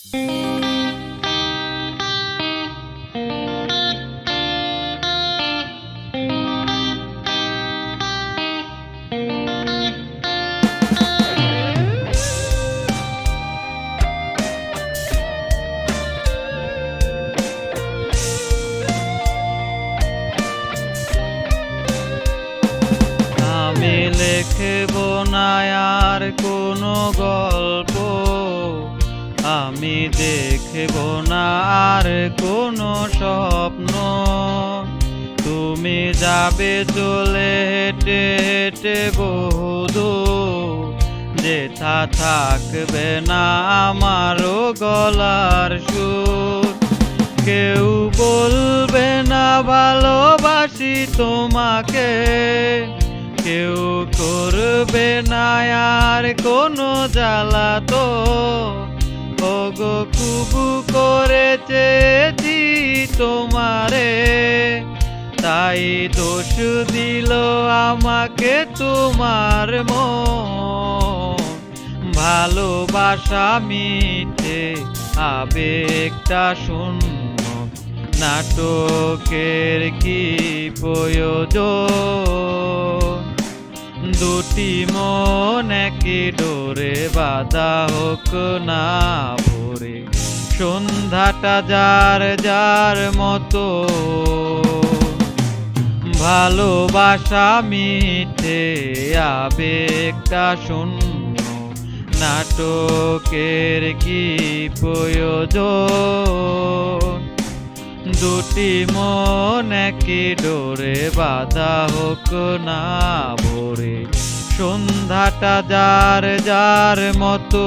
আমি লিখব না আর কোনো গল্প, আমি দেখব না আর কোনো স্বপ্ন। তুমি যাবে চলে হেঁটে হেঁটে বহুদূর, যেথা থাকবে না আমারও গলার সুর। কেউ বলবে না ভালোবাসি তোমাকে, কেউ করবে না আর কোনো জ্বালাতন। ওগো কুবু করে চেয়েছি তোমারে, তাই দোষ দিল আমাকে তোমার মন। ভালোবাসা মিথ্যে আবেগটা শূন্য, নাটকের কি প্রয়োজন। দুটি মন একই ডোরে বাঁধা হোক না ভোরে, সন্ধ্যাটা যার যার মতো। ভালোবাসা মিথ্যে আবেগটা শূন্য, নাটকের কি প্রয়োজন। দুটি মন একই ডোরে বাঁধা হোক না ভোরে, সন্ধ্যাটা যার যার মতো।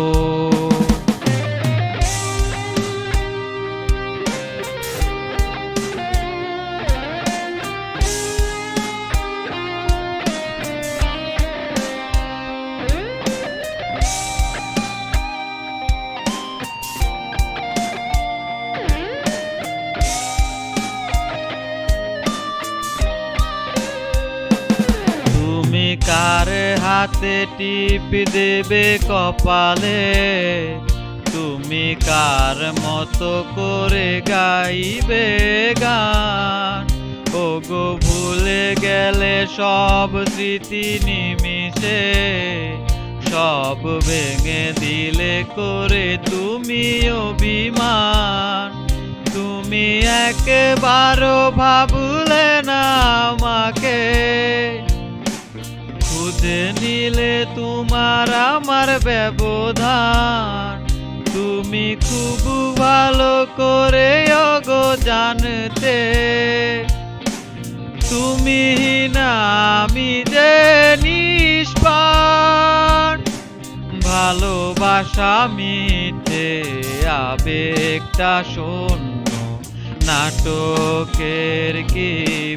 তুমি কার হাতে টিপ দেবে কপালে, তুমি কার মতো করে গাইবে গান। ওগো ভুলে গেলে সব স্মৃতি নিমিষে, সব ভেঙে দিলে করে তুমি অভিমান। তুমি একেবারও ভাবলে না আমাকে, খুঁজে নিলে তোমার আমার ব্যবধান। তুমি খুব ভালো করে ওগো জানতে, তুমি না আমি যে নিষ্পাপ। ভালোবাসা মিথ্যে আবেগটা শূন্য, নাটকের কি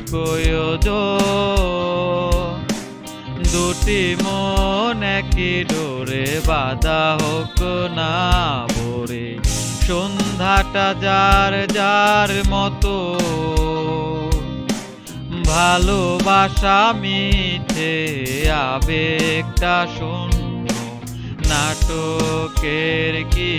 প্রয়োজন। দুটি মন একই ডোরে বাঁধা হোক না ভোরে, সন্ধ্যাটা যার যার মতো। ভালোবাসা মিথ্যে আবেগটা শূন্য, নাটকের কি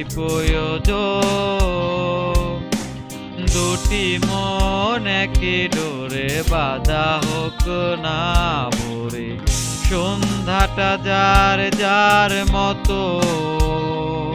প্রয়োজন। দুটি মন একই ডোরে বাঁধা হোক না ভোরে, সন্ধ্যাটা যার যার মতো।